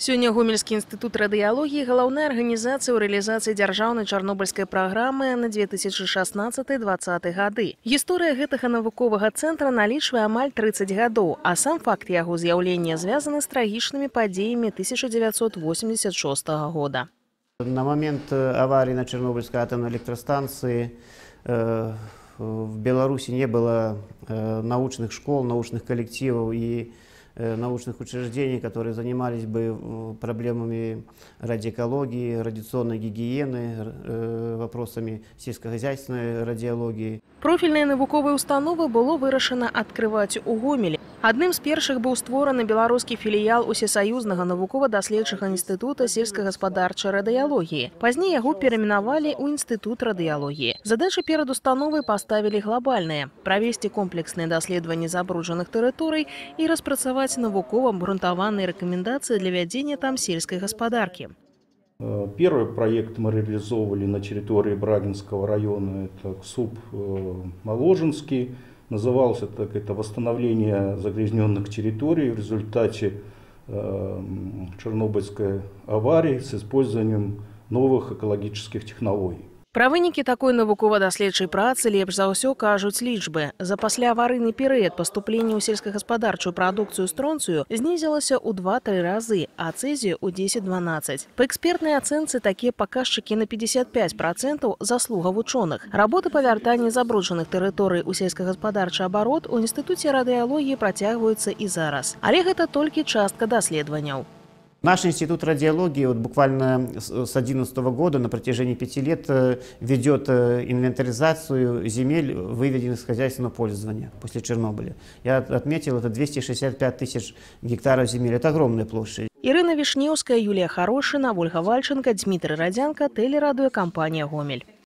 Сёння Гомельскі інстытут радыялогіі – галоўная арганізацыя ў рэалізацыі дзяржаўнай чарнобыльскай праграмы на 2016-2020 гады. Гісторыя гэтага навуковага цэнтра налічвае амаль 30 гадоў, а сам факт яго з'яўлення звязаны з трагічнымі падзеямі 1986 года. На момент аварии на Чернобыльской атомной электростанции в Беларуси не было научных школ, научных коллективов и научных учреждений, которые занимались бы проблемами радиоэкологии, радиационной гигиены, вопросами сельскохозяйственной радиологии. Профільныя навуковыя установы было вырашана адкрываць у Гомелі. Адным з першых быў створаны беларускі філіял Усесаюзнага навукова-даследчага інстытута сельскагаспадарчай радыялогіі. Пазней яго перайменавалі ў інстытут радыялогіі. Задачы перад установай паставілі глобальныя – правесці комплексныя даследаванні забруджаных тэрыторый і распрацаваць навукова абгрунтаваныя рэкамендацыі для вядзення там сельскай гаспадаркі. Первый проект мы реализовывали на территории Брагинского района, это КСУП Моложинский. Назывался так, это восстановление загрязненных территорий в результате Чернобыльской аварии с использованием новых экологических технологий. Пра вынікі такой навукова-даследчай працы лепш за ўсё кажуць лічбы. За пасляаварыйны перыяд паступленне ў сельскагаспадарчую прадукцыю стронцыю знізілася ў 2-3 разы, а цэзію ў 10-12. Па экспертнай ацэнцы такія паказчыкі на 55% заслуга вучоных. Работы па вяртанні забруджаных тэрыторый у сельскагаспадарчы абарот у інстытуце радыялогіі працягваюцца і зараз. Але гэта толькі частка даследаванняў. Наш институт радиологии буквально с 2011 года на протяжении 5 лет ведет инвентаризацию земель, выведенных с хозяйственного пользования после Чернобыля. Я отметил, это 265 тысяч гектаров земель. Это огромная площадь. Ирина Вишневская, Юлия Хорошина, Ольга Вальченко, Дмитрий Радянко, телерадиокомпания «Гомель».